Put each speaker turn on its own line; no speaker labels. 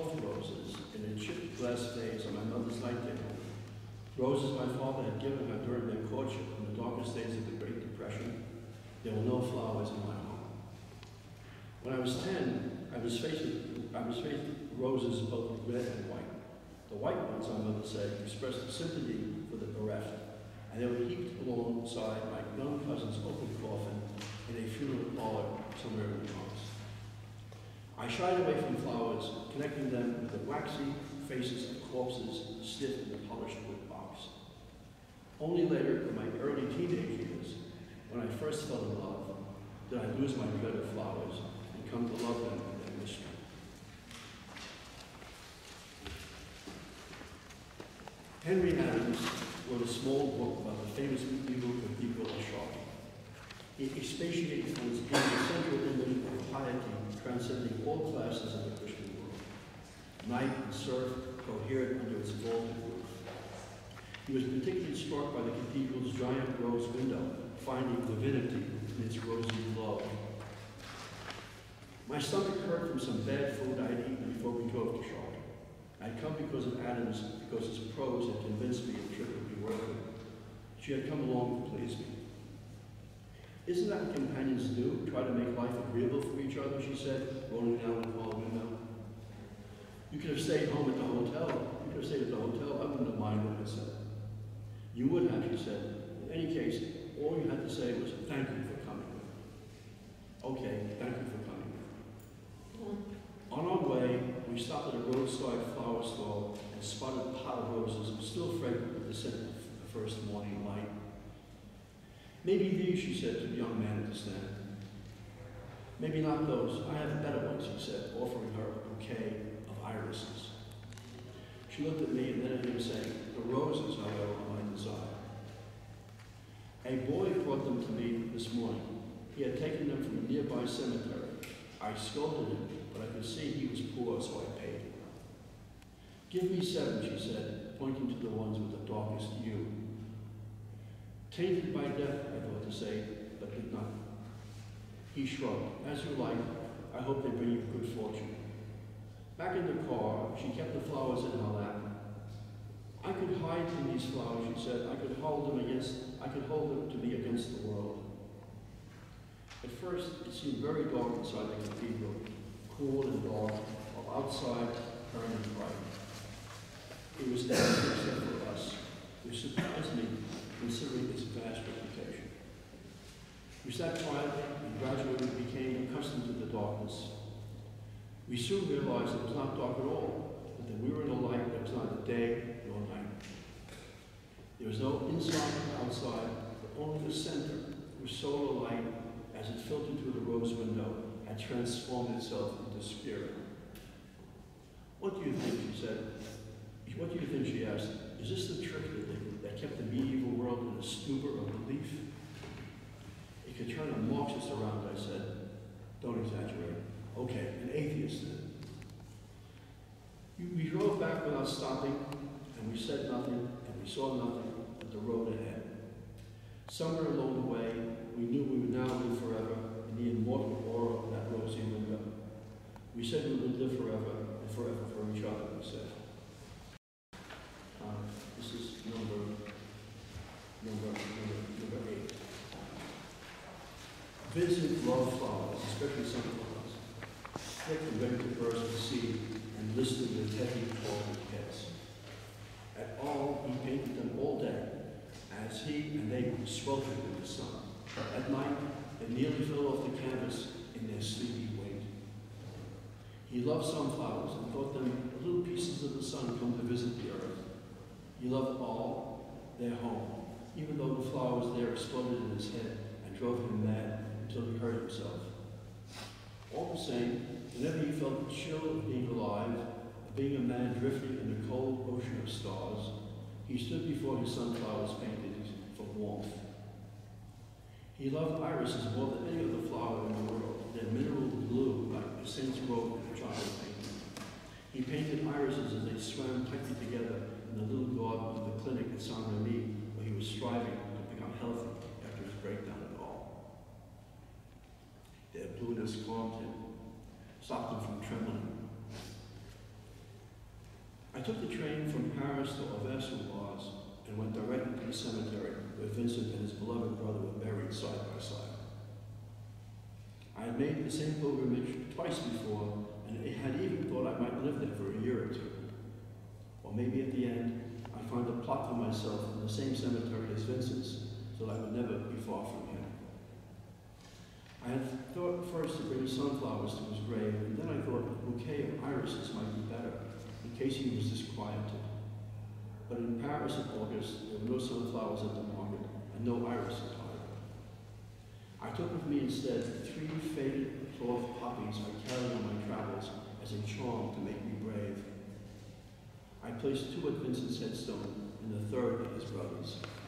roses in a chipped glass vase on my mother's night table. Roses my father had given her during their courtship in the darkest days of the Great Depression. There were no flowers in my home. When I was 10, I was faced with roses both red and white. The white ones, my mother said, expressed sympathy for the bereft, and they were heaped alongside my young cousin's open coffin in a funeral parlor somewhere in the Bronx. I shied away from flowers, connecting them with the waxy faces of corpses stiff in the polished wood box. Only later, in my early teenage years, when I first fell in love, did I lose my dread of flowers and come to love them with their mystery. Henry Adams wrote a small book about the famous medieval cathedral of Chartres. It expatiated on its being a central image of piety transcending all classes of the Christian world. Knight and serf cohered under its vaulted roof. He was particularly struck by the cathedral's giant rose window, finding divinity in its rosy glow. My stomach hurt from some bad food I'd eaten before we drove to Chartres. I'd come because of Adams, because his prose had convinced me the trip would be worth it. She had come along to please me. Isn't that what companions do? Try to make life agreeable for each other, she said, rolling down the hall window. You could have stayed home at the hotel. You could have stayed at the hotel. I wouldn't have minded, I said. You would have, she said. In any case, all you had to say was, thank you for coming. Okay, thank you for coming. On our way, we stopped at a roadside flower stall and spotted a pot of roses still fragrant with the scent of the first morning light. Maybe these, she said to the young man at the stand. Maybe not those. I have better ones, he said, offering her a bouquet of irises. She looked at me and then at him, saying, the roses, however, are my desire. A boy brought them to me this morning. He had taken them from a nearby cemetery. I scolded him, but I could see he was poor, so I paid him. Give me 7, she said, pointing to the ones with the darkest hue. Tainted by death, I thought to say, but did not. He shrugged. As you like. I hope they bring you good fortune. Back in the car, she kept the flowers in her lap. I could hide in these flowers, she said. I could hold them to me against the world. At first, it seemed very dark inside the cathedral, cool and dark, while outside, burning bright. It was empty except for us, which surprised me, considering its vast reputation. We sat quietly and gradually became accustomed to the darkness. We soon realized it was not dark at all, but that we were in a light that was neither day nor night. There was no inside or outside, but only the center, where solar light, as it filtered through the rose window, had transformed itself into spirit. What do you think, she said. What do you think, she asked. Is this the trick that kept the medieval world in a stupor of belief? It could turn a Marxist around, I said. Don't exaggerate. Okay, an atheist then. We drove back without stopping, and we said nothing, and we saw nothing but the road ahead. Somewhere along the way, we knew we would now live forever in the immortal aura of that rosy window. We said we would live forever and forever for each other, we said. This is number 8. Vincent loved flowers, especially sunflowers, thick and ready to burst with seed and listed with heavy tall heads. At all, he painted them all day, as he and they sweltered in the sun. At night, they nearly fell off the canvas in their sleepy weight. He loved sunflowers and thought them little pieces of the sun come to visit the earth. He loved all, their home, even though the flowers there exploded in his head and drove him mad until he hurt himself. All the same, whenever he felt the chill of being alive, of being a man drifting in the cold ocean of stars, he stood before his sunflowers painted for warmth. He loved irises more than any other flower in the world, their mineral blue like the saint's robe in a child's painting. He painted irises as they swam tightly together in the little garden of the clinic at Saint-Remy, where he was striving to become healthy after his breakdown at all. Their blueness calmed him, stopped him from trembling. took the train from Paris to Auvers-sur-Oise and went directly to the cemetery where Vincent and his beloved brother were buried side by side. I had made the same pilgrimage twice before, and I had even thought I might live there for a year or two. Or maybe at the end, I'd find a plot for myself in the same cemetery as Vincent's, so that I would never be far from him. I had thought first to bring sunflowers to his grave, and then I thought a bouquet of irises might be better, in case he was disquieted. But in Paris in August, there were no sunflowers at the market, and no irises either. I took with me instead 3 faded cloth poppies I carried on my travels as a charm to make me brave. I placed 2 at Vincent's headstone and the 3rd at his brother's.